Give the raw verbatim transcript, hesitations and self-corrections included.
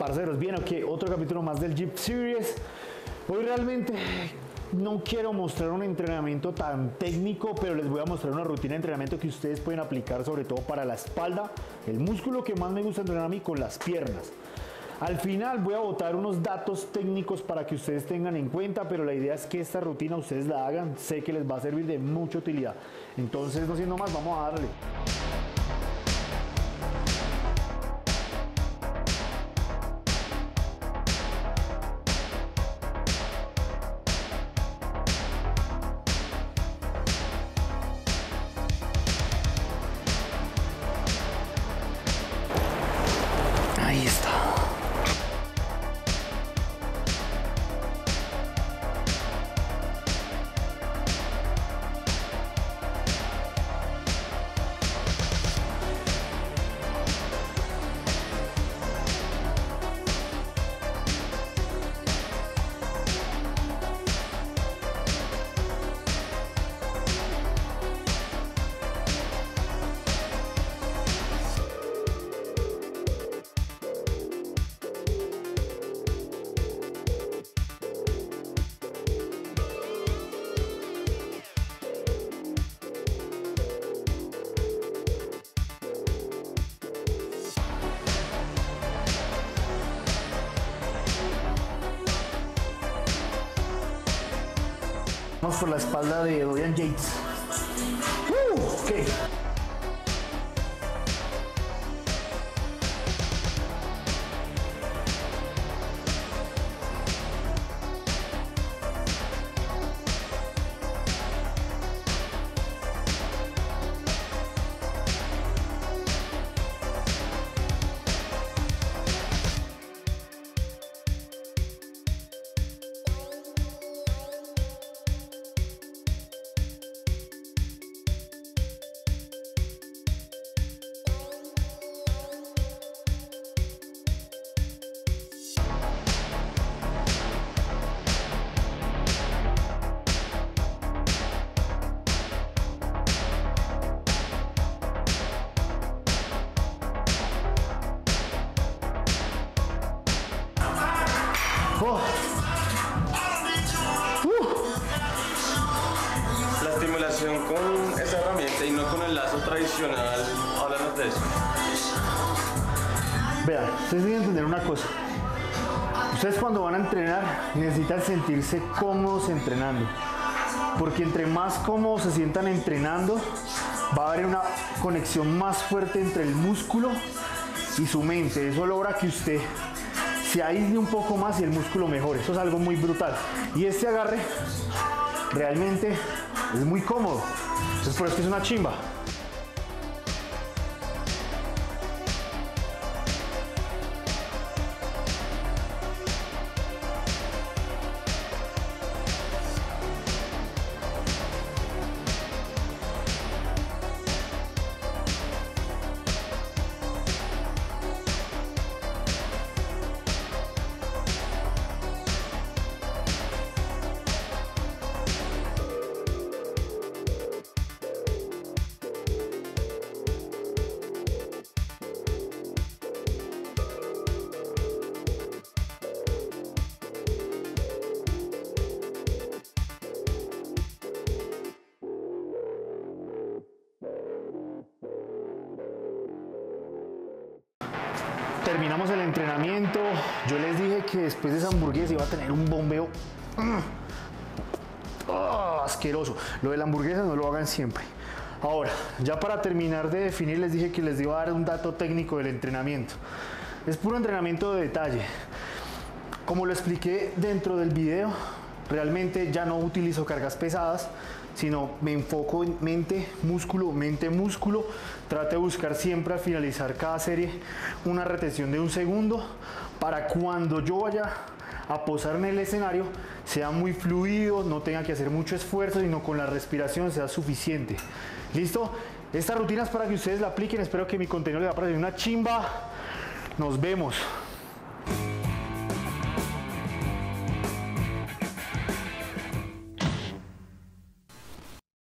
Parceros, bien, ok, otro capítulo más del Jeep Series. Hoy realmente no quiero mostrar un entrenamiento tan técnico, pero les voy a mostrar una rutina de entrenamiento que ustedes pueden aplicar sobre todo para la espalda, el músculo que más me gusta entrenar a mí, con las piernas. Al final voy a botar unos datos técnicos para que ustedes tengan en cuenta, pero la idea es que esta rutina ustedes la hagan, sé que les va a servir de mucha utilidad. Entonces, no siendo más, vamos a darle. Ahí está. Vamos por la espalda de Dorian Yates. Uh, okay. Oh. Uh. La estimulación con esa herramienta y no con el lazo tradicional, háblanos de eso. Vean, ustedes deben entender una cosa. Ustedes cuando van a entrenar necesitan sentirse cómodos entrenando, porque entre más cómodos se sientan entrenando, va a haber una conexión más fuerte entre el músculo y su mente. Eso logra que usted se aísle un poco más y el músculo mejore. Eso es algo muy brutal. Y este agarre realmente es muy cómodo. Entonces por eso es una chimba. Terminamos el entrenamiento. Yo les dije que después de esa hamburguesa iba a tener un bombeo oh, asqueroso. Lo de la hamburguesa no lo hagan siempre. Ahora, ya para terminar de definir, les dije que les iba a dar un dato técnico del entrenamiento. Es puro entrenamiento de detalle. Como lo expliqué dentro del video, realmente ya no utilizo cargas pesadas, sino me enfoco en mente, músculo, mente, músculo. Trato de buscar siempre al finalizar cada serie una retención de un segundo para cuando yo vaya a posar en el escenario sea muy fluido, no tenga que hacer mucho esfuerzo, sino con la respiración sea suficiente. ¿Listo? Esta rutina es para que ustedes la apliquen. Espero que mi contenido les va a parecer una chimba. Nos vemos.